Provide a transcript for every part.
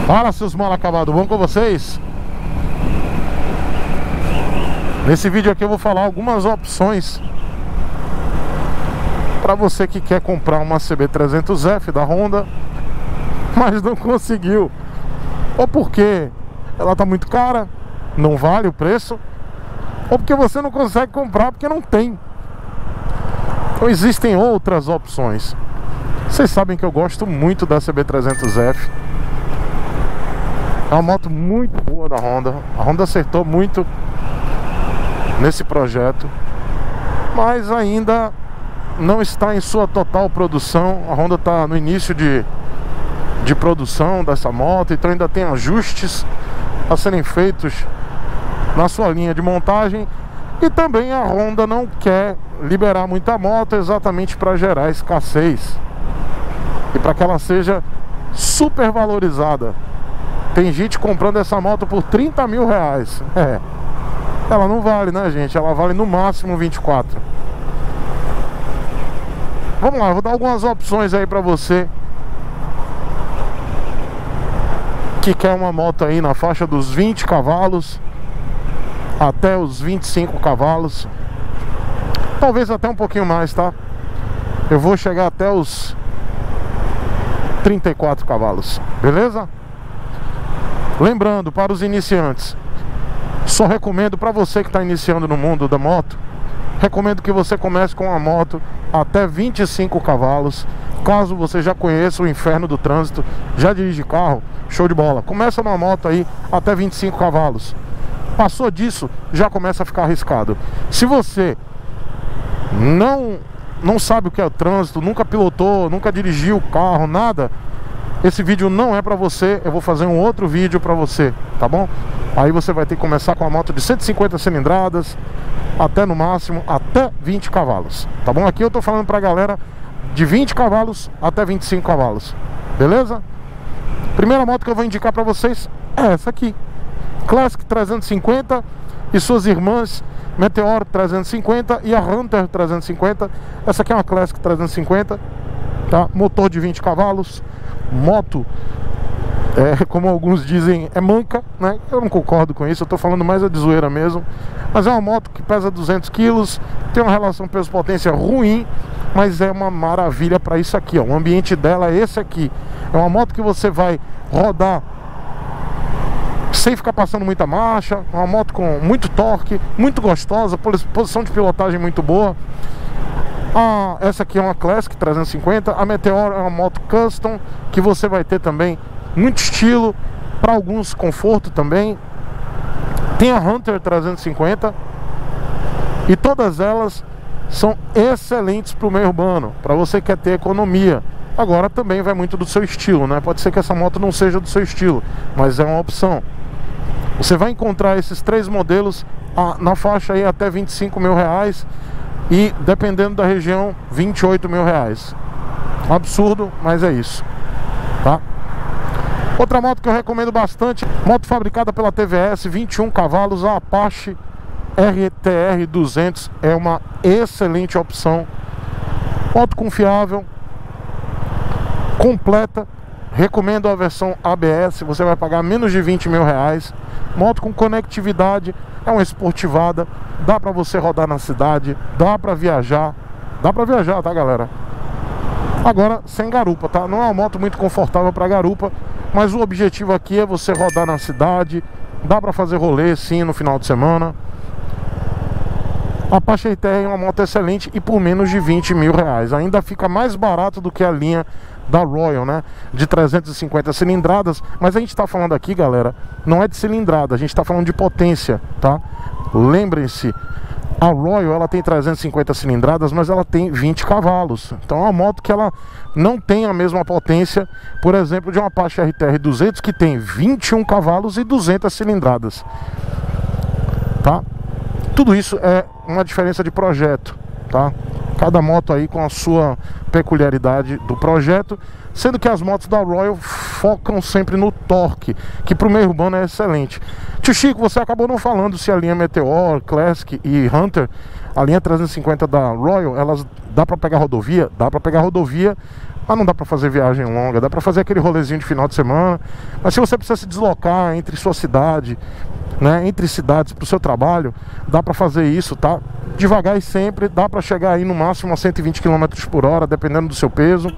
Fala, seus mal acabados, bom com vocês? Nesse vídeo aqui eu vou falar algumas opções para você que quer comprar uma CB300F da Honda, mas não conseguiu, ou porque ela tá muito cara, não vale o preço, ou porque você não consegue comprar porque não tem. Então existem outras opções. Vocês sabem que eu gosto muito da CB300F. É uma moto muito boa da Honda. A Honda acertou muito nesse projeto, mas ainda não está em sua total produção. A Honda está no início de produção dessa moto, então ainda tem ajustes a serem feitos na sua linha de montagem. E também a Honda não quer liberar muita moto exatamente para gerar escassez e para que ela seja super valorizada. Tem gente comprando essa moto por 30 mil reais. Ela não vale, né, gente? Ela vale no máximo 24. Vamos lá, eu vou dar algumas opções aí pra você que quer uma moto aí na faixa dos 20 cavalos até os 25 cavalos. Talvez até um pouquinho mais, tá? Eu vou chegar até os 34 cavalos, beleza? Lembrando, para os iniciantes, só recomendo para você que está iniciando no mundo da moto, recomendo que você comece com uma moto até 25 cavalos. Caso você já conheça o inferno do trânsito, já dirige carro, show de bola. Começa numa moto aí até 25 cavalos. Passou disso, já começa a ficar arriscado. Se você não sabe o que é o trânsito, nunca pilotou, nunca dirigiu o carro, nada, esse vídeo não é pra você. Eu vou fazer um outro vídeo pra você, tá bom? Aí você vai ter que começar com a moto de 150 cilindradas até no máximo, até 20 cavalos, tá bom? Aqui eu tô falando pra galera de 20 cavalos até 25 cavalos, beleza? Primeira moto que eu vou indicar pra vocês é essa aqui, Classic 350 e suas irmãs Meteor 350 e a Hunter 350. Essa aqui é uma Classic 350, tá? Motor de 20 cavalos. Moto, como alguns dizem, é manca, né? Eu não concordo com isso, eu tô falando mais de zoeira mesmo. Mas é uma moto que pesa 200 quilos, tem uma relação peso-potência ruim, mas é uma maravilha para isso aqui, ó. O ambiente dela é esse aqui. É uma moto que você vai rodar sem ficar passando muita marcha. Uma moto com muito torque, muito gostosa, posição de pilotagem muito boa. Essa aqui é uma Classic 350. A Meteor é uma moto custom que você vai ter também muito estilo, para alguns conforto também. Tem a Hunter 350 e todas elas são excelentes para o meio urbano, para você que quer ter economia. Agora também vai muito do seu estilo, né? Pode ser que essa moto não seja do seu estilo, mas é uma opção. Você vai encontrar esses três modelos na faixa aí até 25 mil reais. E dependendo da região, 28 mil reais. Absurdo, mas é isso, tá? Outra moto que eu recomendo bastante, moto fabricada pela TVS, 21 cavalos, a Apache RTR 200. É uma excelente opção. Moto confiável, completa. Recomendo a versão ABS, você vai pagar menos de 20 mil reais. Moto com conectividade, é uma esportivada. Dá pra você rodar na cidade, dá pra viajar, tá, galera? Agora, sem garupa, tá? Não é uma moto muito confortável pra garupa, mas o objetivo aqui é você rodar na cidade. Dá pra fazer rolê, sim, no final de semana. A Apache RTR é uma moto excelente e por menos de 20 mil reais. Ainda fica mais barato do que a linha da Royal, né? De 350 cilindradas. Mas a gente tá falando aqui, galera, não é de cilindrada, a gente tá falando de potência, tá? Lembrem-se, a Royal, ela tem 350 cilindradas, mas ela tem 20 cavalos. Então é uma moto que ela não tem a mesma potência, por exemplo, de uma Apache RTR 200, que tem 21 cavalos e 200 cilindradas, tá? Tudo isso é uma diferença de projeto, tá? Cada moto aí com a sua peculiaridade do projeto, sendo que as motos da Royal focam sempre no torque, que para o meio urbano é excelente. Tio Chico, você acabou não falando se a linha Meteor, Classic e Hunter, a linha 350 da Royal, elas dá para pegar rodovia? Dá para pegar rodovia mas não dá para fazer viagem longa, dá para fazer aquele rolezinho de final de semana. Mas se você precisa se deslocar entre sua cidade, né, entre cidades para o seu trabalho, dá para fazer isso, tá? Devagar e sempre, dá para chegar aí no máximo a 120 km por hora, dependendo do seu peso.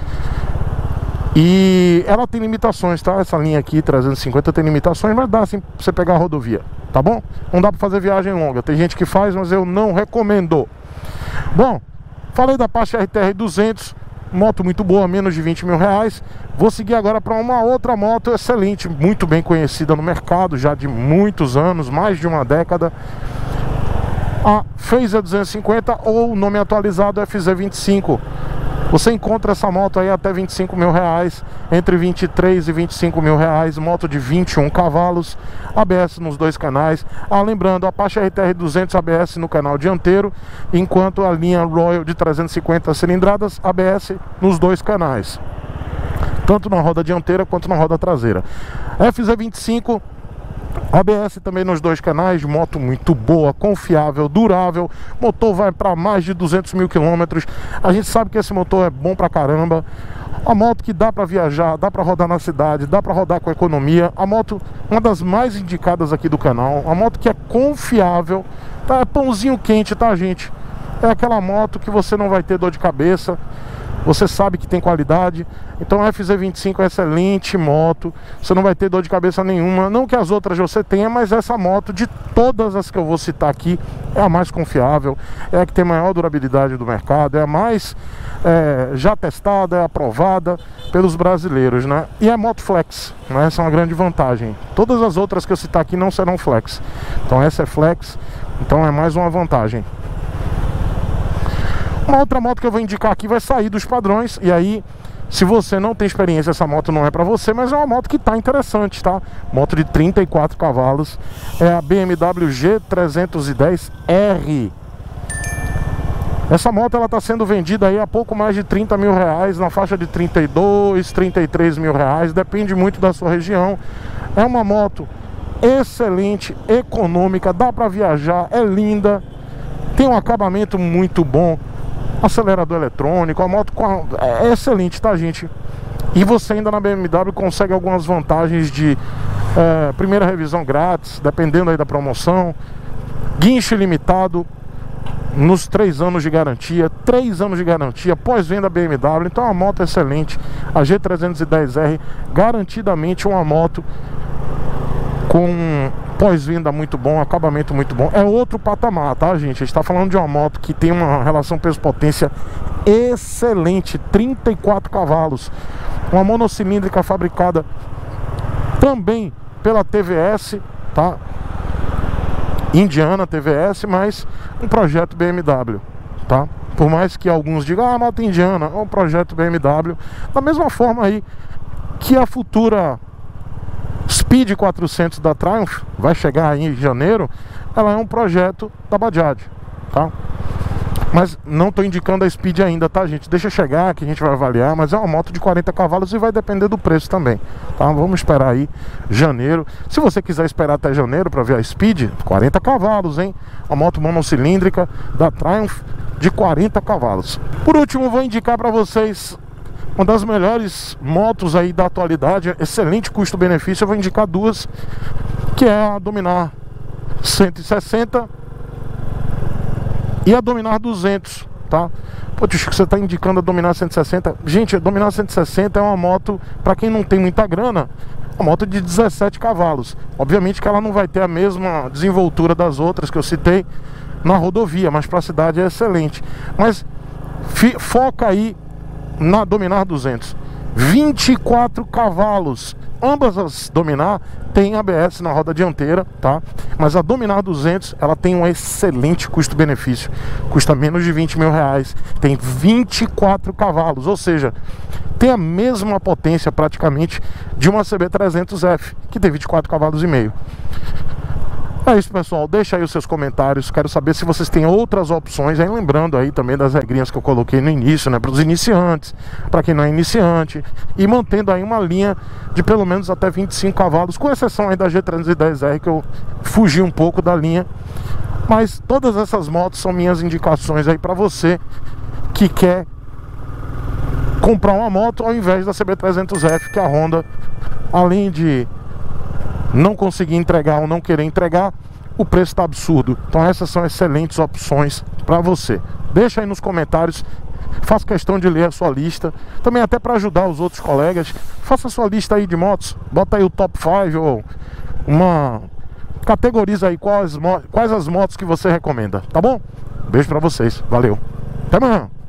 E ela tem limitações, tá? Essa linha aqui, 350, tem limitações, mas dá sim pra você pegar a rodovia, tá bom? Não dá pra fazer viagem longa, tem gente que faz, mas eu não recomendo. Bom, falei da Apache RTR 200, moto muito boa, menos de 20 mil reais. Vou seguir agora para uma outra moto excelente, muito bem conhecida no mercado, já de muitos anos, mais de uma década. A Phaser 250, ou o nome atualizado FZ25. Você encontra essa moto aí até 25 mil reais, entre 23 e 25 mil reais, moto de 21 cavalos, ABS nos dois canais. Lembrando, a Apache RTR 200 ABS no canal dianteiro, enquanto a linha Royal de 350 cilindradas, ABS nos dois canais, tanto na roda dianteira quanto na roda traseira. FZ25, ABS também nos dois canais, moto muito boa, confiável, durável. Motor vai para mais de 200 mil quilômetros. A gente sabe que esse motor é bom pra caramba. A moto que dá para viajar, dá para rodar na cidade, dá para rodar com economia. A moto, uma das mais indicadas aqui do canal. A moto que é confiável, tá? É pãozinho quente, tá, gente? É aquela moto que você não vai ter dor de cabeça. Você sabe que tem qualidade. Então a FZ25 é excelente moto, você não vai ter dor de cabeça nenhuma. Não que as outras você tenha, mas essa moto, de todas as que eu vou citar aqui, é a mais confiável, é a que tem maior durabilidade do mercado, é a mais já testada, é aprovada pelos brasileiros, né? E é moto flex, né? Essa é uma grande vantagem. Todas as outras que eu citar aqui não serão flex. Então essa é flex, então é mais uma vantagem. Uma outra moto que eu vou indicar aqui vai sair dos padrões. E aí, se você não tem experiência, essa moto não é pra você, mas é uma moto que tá interessante, tá? Moto de 34 cavalos. É a BMW G310R. Essa moto, ela tá sendo vendida aí a pouco mais de 30 mil reais, na faixa de 32, 33 mil reais. Depende muito da sua região. É uma moto excelente, econômica, dá pra viajar, é linda, tem um acabamento muito bom, acelerador eletrônico, a moto é excelente, tá, gente? E você ainda na BMW consegue algumas vantagens de primeira revisão grátis, dependendo aí da promoção, guincho ilimitado nos 3 anos de garantia, 3 anos de garantia, pós-venda BMW. Então é uma moto excelente. A G310R, garantidamente uma moto com pós-venda muito bom, acabamento muito bom. É outro patamar, tá, gente? A gente tá falando de uma moto que tem uma relação peso-potência excelente, 34 cavalos. Uma monocilíndrica fabricada também pela TVS, tá? Indiana TVS, mas um projeto BMW, tá? Por mais que alguns digam, ah, moto indiana, é um projeto BMW. Da mesma forma aí que a futura Speed 400 da Triumph vai chegar aí em janeiro, ela é um projeto da Bajaj, tá? Mas não estou indicando a Speed ainda, tá, gente? Deixa chegar que a gente vai avaliar, mas é uma moto de 40 cavalos e vai depender do preço também, tá? Vamos esperar aí janeiro. Se você quiser esperar até janeiro para ver a Speed, 40 cavalos, hein? Uma moto monocilíndrica da Triumph de 40 cavalos. Por último, vou indicar para vocês uma das melhores motos aí da atualidade, excelente custo-benefício. Eu vou indicar duas, que é a Dominar 160 e a Dominar 200, tá? Pô, Chico, que você tá indicando a Dominar 160. Gente, a Dominar 160 é uma moto, para quem não tem muita grana, uma moto de 17 cavalos. Obviamente que ela não vai ter a mesma desenvoltura das outras que eu citei na rodovia, mas para a cidade é excelente. Mas foca aí na Dominar 200, 24 cavalos. Ambas as Dominar têm ABS na roda dianteira, tá? Mas a Dominar 200, ela tem um excelente custo-benefício. Custa menos de 20 mil reais. Tem 24 cavalos, ou seja, tem a mesma potência praticamente de uma CB300F, que tem 24 cavalos e meio. É isso, pessoal, deixa aí os seus comentários. Quero saber se vocês têm outras opções. Aí lembrando aí também das regrinhas que eu coloquei no início, né, para os iniciantes, para quem não é iniciante, e mantendo aí uma linha de pelo menos até 25 cavalos, com exceção aí da G310R, que eu fugi um pouco da linha. Mas todas essas motos são minhas indicações aí para você que quer comprar uma moto ao invés da CB300F, que a Honda, além de não conseguir entregar ou não querer entregar, o preço tá absurdo. Então essas são excelentes opções para você. Deixa aí nos comentários, faço questão de ler a sua lista, também até para ajudar os outros colegas. Faça a sua lista aí de motos, bota aí o top 5 ou categoriza aí quais as motos que você recomenda, tá bom? Beijo para vocês, valeu, até amanhã.